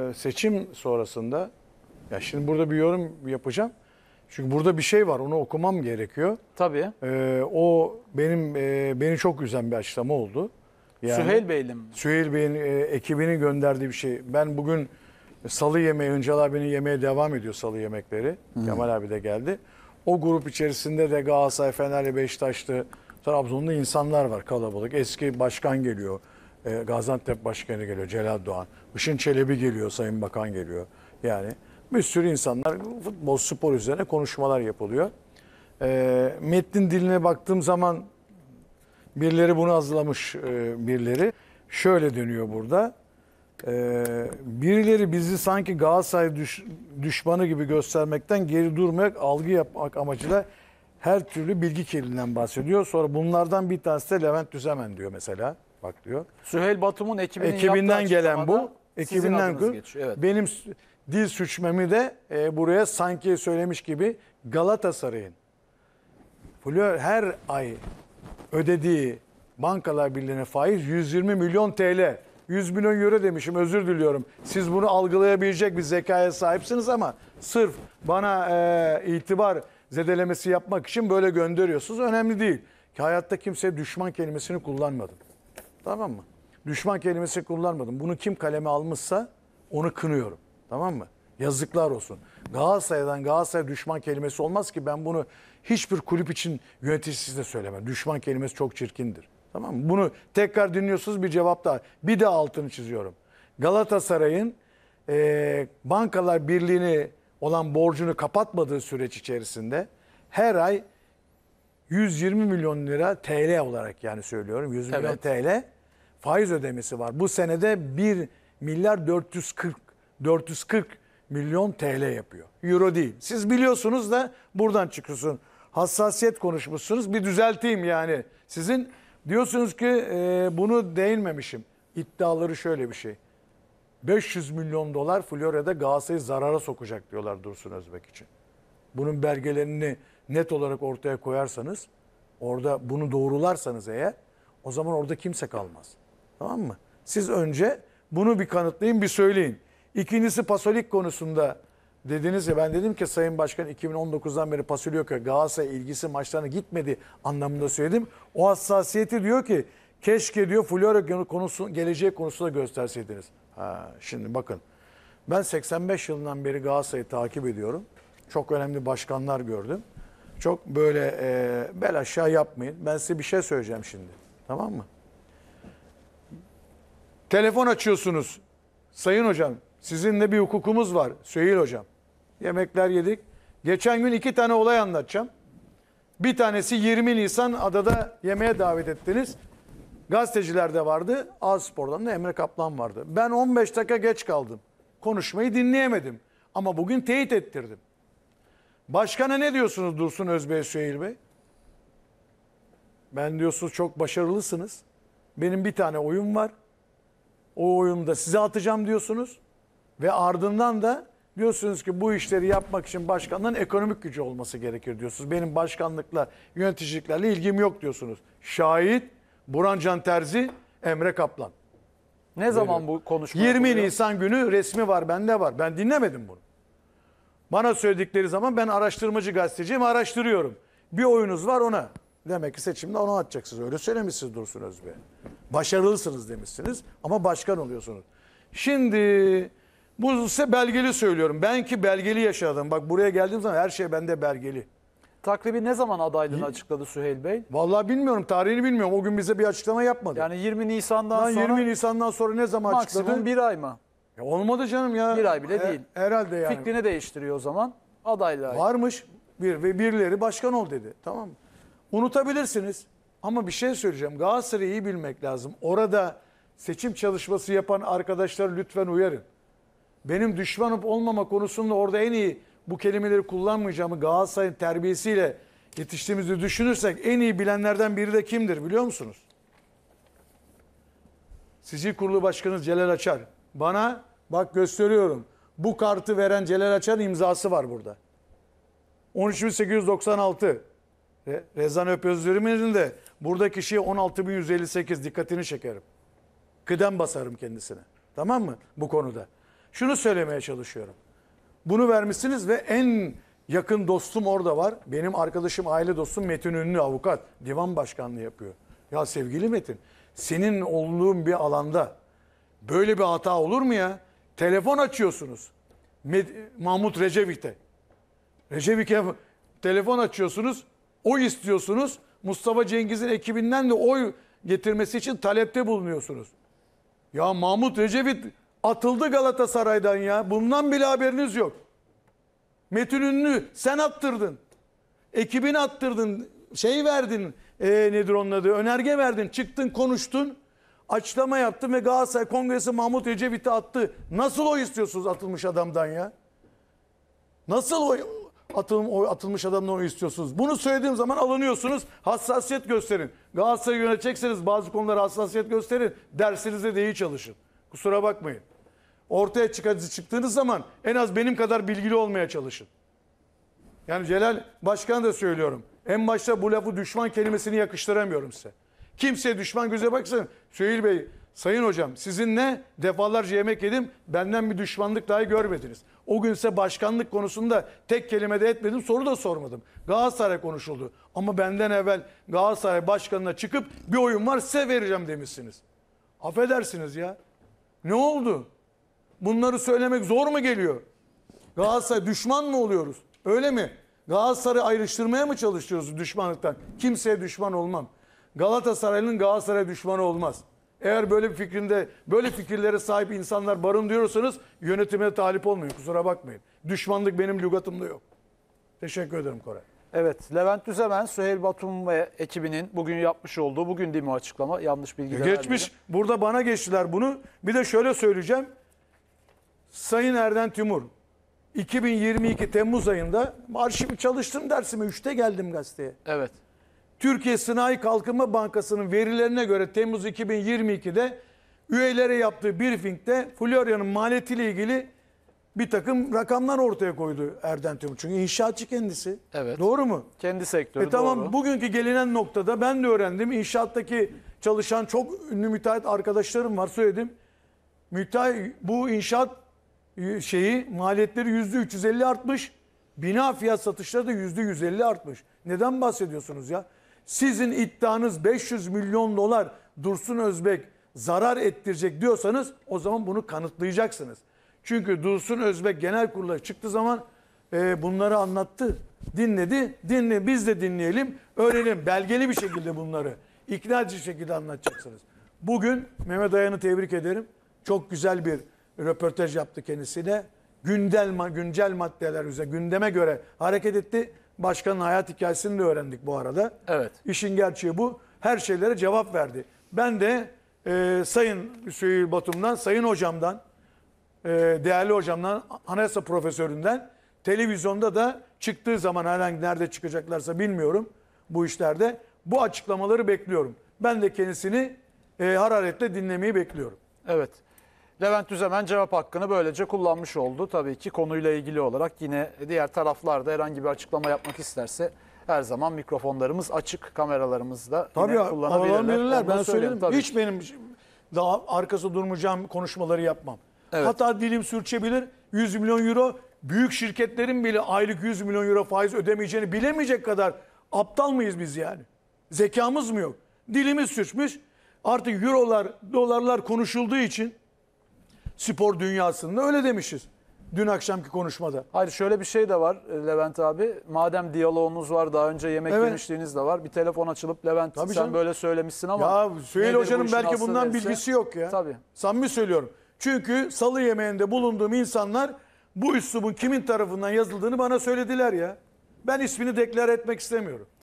seçim sonrasında, ya şimdi burada bir yorum yapacağım. Çünkü burada bir şey var, onu okumam gerekiyor. Tabii. O beni çok üzen bir açıklama oldu. Yani, Süheyl Bey'le mi? Süheyl Bey'in ekibinin gönderdiği bir şey. Ben bugün salı yemeği, Öncel abinin yemeye devam ediyor salı yemekleri. Kemal abi de geldi. O grup içerisinde de Galatasaray, Fenerli, Beşiktaşlı, Trabzon'da insanlar var kalabalık. Eski başkan geliyor. Gaziantep Başkanı geliyor, Celal Doğan. Işın Çelebi geliyor, Sayın Bakan geliyor. Yani bir sürü insanlar, futbol, spor üzerine konuşmalar yapılıyor. Metnin diline baktığım zaman birileri bunu hazırlamış, birileri. Şöyle dönüyor burada. Birileri bizi sanki Galatasaray düşmanı gibi göstermekten geri durmayarak algı yapmak amacıyla her türlü bilgi kirliliğinden bahsediyor. Sonra bunlardan bir tanesi de Levent Düzemen diyor mesela. Bak diyor. Süheyl Batum'un Ekibinden gelen bu. Ekibinden Evet. Benim dil suçmamı de buraya sanki söylemiş gibi Galatasaray'ın her ay ödediği Bankalar Birliği'ne faiz 120 milyon TL. 100 milyon euro demişim, özür diliyorum. Siz bunu algılayabilecek bir zekaya sahipsiniz ama sırf bana itibar zedelemesi yapmak için böyle gönderiyorsunuz. Önemli değil. Ki hayatta kimseye düşman kelimesini kullanmadım. Tamam mı? Düşman kelimesini kullanmadım. Bunu kim kaleme almışsa onu kınıyorum. Tamam mı? Yazıklar olsun. Galatasaray'dan Galatasaray düşman kelimesi olmaz ki, ben bunu hiçbir kulüp için yöneticisi de söylemem. Düşman kelimesi çok çirkindir. Tamam mı? Bunu tekrar dinliyorsunuz, bir cevap daha. Bir de altını çiziyorum. Galatasaray'ın Bankalar Birliği'ne olan borcunu kapatmadığı süreç içerisinde her ay 120 milyon lira TL olarak, yani söylüyorum 100 milyon TL faiz ödemesi var. Bu senede 1 milyar 440 milyon TL yapıyor. Euro değil. Siz biliyorsunuz da buradan çıkıyorsun. Hassasiyet konuşmuşsunuz. Bir düzelteyim yani. Sizin diyorsunuz ki bunu değinmemişim. İddiaları şöyle bir şey. 500 milyon dolar Florya'da Galatasaray'ı zarara sokacak diyorlar Dursun Özbek için. Bunun belgelerini net olarak ortaya koyarsanız, orada bunu doğrularsanız eğer, o zaman orada kimse kalmaz. Tamam mı? Siz önce bunu bir kanıtlayın, bir söyleyin. İkincisi Pasolik konusunda dediniz ya, ben dedim ki Sayın Başkan 2019'dan beri Pasolik'e Galatasaray ilgisi maçlarına gitmedi anlamında söyledim. O hassasiyeti diyor ki keşke diyor Florya konusu, geleceği konusunda gösterseydiniz. Şimdi bakın, ben 85 yılından beri Galatasaray'ı takip ediyorum. Çok önemli başkanlar gördüm. Çok böyle bel aşağı yapmayın. Ben size bir şey söyleyeceğim şimdi. Tamam mı? Telefon açıyorsunuz. Sayın hocam, sizinle bir hukukumuz var. Süheyl hocam. Yemekler yedik. Geçen gün 2 tane olay anlatacağım. Bir tanesi 20 Nisan adada yemeğe davet ettiniz. Gazeteciler de vardı. A-Spor'dan da Emre Kaplan vardı. Ben 15 dakika geç kaldım. Konuşmayı dinleyemedim. Ama bugün teyit ettirdim. Başkana ne diyorsunuz Dursun Özbey, Süheyl Bey? Ben diyorsunuz çok başarılısınız. Benim bir tane oyun var. O oyunda size atacağım diyorsunuz. Ve ardından da diyorsunuz ki bu işleri yapmak için başkanların ekonomik gücü olması gerekir diyorsunuz. Benim başkanlıkla, yöneticiliklerle ilgim yok diyorsunuz. Şahit Burhan Can Terzi, Emre Kaplan. Ne zaman bu konuşma 20 yapılıyor? Nisan günü resmi var, bende var. Ben dinlemedim bunu. Bana söyledikleri zaman ben araştırmacı gazeteciyim, araştırıyorum. Bir oyunuz var ona. Demek ki seçimde onu atacaksınız. Öyle söylemişsiniz Dursun Özbey. Başarılısınız demişsiniz ama başkan oluyorsunuz. Şimdi bu size belgeli söylüyorum. Ben ki belgeli yaşadım. Bak buraya geldiğim zaman her şey bende belgeli. Takribi ne zaman adaylığını açıkladı Süheyl Bey? Vallahi bilmiyorum, tarihini bilmiyorum. O gün bize bir açıklama yapmadı. Yani 20 Nisan'dan Lan sonra 20 Nisan'dan sonra ne zaman açıkladı? maksimum bir ay mı? Ya olmadı canım ya. Bir ay bile değil. Herhalde yani. Fikrini değiştiriyor o zaman. Adaylığa. Varmış ve birileri başkan ol dedi. Tamam mı? Unutabilirsiniz. Ama bir şey söyleyeceğim. Galatasaray'ı iyi bilmek lazım. Orada seçim çalışması yapan arkadaşları lütfen uyarın. Benim düşmanım olmama konusunda orada en iyi bu kelimeleri kullanmayacağımı, Galatasaray'ın terbiyesiyle yetiştiğimizi düşünürsek en iyi bilenlerden biri de kimdir biliyor musunuz? Sicil Kurulu Başkanı Celal Açar. Bana bak gösteriyorum. Bu kartı veren Celal Açar'ın imzası var burada. 13.896. Rezan Öpözlü'nün de buradaki şey 16.158, dikkatini çekerim. Kıdem basarım kendisine. Tamam mı? Bu konuda. Şunu söylemeye çalışıyorum. Bunu vermişsiniz ve en yakın dostum orada var. Benim arkadaşım, aile dostum Metin Ünlü avukat. Divan başkanlığı yapıyor. Ya sevgili Metin, senin olduğun bir alanda böyle bir hata olur mu ya? Telefon açıyorsunuz. Mahmut Recep'e. Recep'e telefon açıyorsunuz. Oy istiyorsunuz. Mustafa Cengiz'in ekibinden de oy getirmesi için talepte bulunuyorsunuz. Ya Mahmut Recep atıldı Galatasaray'dan ya. Bundan bile haberiniz yok. Metin Ünlü sen attırdın. Ekibini attırdın. Şey verdin. Nedir onun adı? Önerge verdin. Çıktın konuştun. Açıklama yaptın ve Galatasaray Kongresi Mahmut Recep'i attı. Nasıl oy istiyorsunuz atılmış adamdan ya? Nasıl atılmış adamdan oy istiyorsunuz? Bunu söylediğim zaman alınıyorsunuz. Hassasiyet gösterin. Galatasaray'ı yönetecekseniz bazı konulara hassasiyet gösterin. Dersinizde de iyi çalışın. Kusura bakmayın. Ortaya çıktığınız zaman en az benim kadar bilgili olmaya çalışın. Yani Celal Başkan da söylüyorum. En başta bu lafı düşman kelimesini yakıştıramıyorum size. Kimseye düşman göze baksın. Süheyl Bey, Sayın Hocam sizinle defalarca yemek yedim. Benden bir düşmanlık dahi görmediniz. O gün size başkanlık konusunda tek kelime de etmedim. Soru da sormadım. Galatasaray konuşuldu. Ama benden evvel Galatasaray Başkanı'na çıkıp bir oyun var size vereceğim demişsiniz. Affedersiniz ya. Ne oldu? Bunları söylemek zor mu geliyor? Galatasaray düşman mı oluyoruz? Öyle mi? Galatasaray'ı ayrıştırmaya mı çalışıyoruz düşmanlıktan? Kimseye düşman olmam. Galatasaraylı'nın Galatasaray düşmanı olmaz. Eğer böyle bir böyle fikirlere sahip insanlar barındırıyorsanız yönetime talip olmayın. Kusura bakmayın. Düşmanlık benim lügatımda yok. Teşekkür ederim Koray. Evet, Levent Düzemen, Süheyl Batum ve ekibinin bugün yapmış olduğu, bugün değil mi o açıklama? Yanlış bilgi de Geçmiş. vermeyelim. Burada bana geçtiler bunu. Bir de şöyle söyleyeceğim. Sayın Erden Timur, 2022 Temmuz ayında arşivi çalıştım dersime 3'te geldim gazeteye. Evet. Türkiye Sanayi Kalkınma Bankası'nın verilerine göre Temmuz 2022'de üyelere yaptığı briefingde Florya'nın maliyetiyle ilgili bir takım rakamlar ortaya koydu Erden Timur. Çünkü inşaatçı kendisi. Evet. Doğru mu? Kendi sektörü Tamam doğru. bugünkü gelinen noktada ben de öğrendim. İnşaattaki çalışan çok ünlü müteahhit arkadaşlarım var söyledim. Bu inşaat maliyetleri %350 artmış. Bina fiyat satışları da %150 artmış. Neden bahsediyorsunuz ya? Sizin iddianız 500 milyon dolar Dursun Özbek zarar ettirecek diyorsanız o zaman bunu kanıtlayacaksınız. Çünkü Dursun Özbek genel kurula çıktığı zaman bunları anlattı. Dinledi. Biz de dinleyelim. Öğrenelim. Belgeli bir şekilde bunları. İkna edici şekilde anlatacaksınız. Bugün Mehmet Ayan'ı tebrik ederim. Çok güzel bir röportaj yaptı kendisine. Güncel maddeler üzerine, gündeme göre hareket etti. Başkanın hayat hikayesini de öğrendik bu arada. Evet. İşin gerçeği bu. Her şeylere cevap verdi. Ben de Sayın Süheyl Batum'dan, Sayın Hocam'dan, değerli hocamdan, anayasa profesöründen, televizyonda da çıktığı zaman herhangi nerede çıkacaklarsa bilmiyorum bu işlerde. Bu açıklamaları bekliyorum. Ben de kendisini hararetle dinlemeyi bekliyorum. Evet. Levent Düzemen cevap hakkını böylece kullanmış oldu. Tabii ki konuyla ilgili olarak yine diğer taraflar da herhangi bir açıklama yapmak isterse her zaman mikrofonlarımız açık, kameralarımız da Tabii yine kullanabilirler. Ben Onu söyledim. tabii. Hiç benim daha arkası durmayacağım konuşmaları yapmam. Evet. Hatta dilim sürçebilir. 100 milyon euro büyük şirketlerin bile aylık 100 milyon euro faiz ödemeyeceğini bilemeyecek kadar aptal mıyız biz yani? Zekamız mı yok? Dilimiz sürçmüş. Artık eurolar, dolarlar konuşulduğu için spor dünyasında öyle demişiz. Dün akşamki konuşmada. Hayır şöyle bir şey de var Levent abi. Madem diyaloğunuz var, daha önce yemek Evet. yemişliğiniz de var. Bir telefon açılıp Levent Tabii sen canım. böyle söylemişsin ama. Ya Süheyl nedir bu Hoca'nın işin belki aslı bundan derse? bilgisi yok ya. Tabii. Samimi söylüyorum. Çünkü salı yemeğinde bulunduğum insanlar bu üslubun kimin tarafından yazıldığını bana söylediler ya. Ben ismini deklar etmek istemiyorum.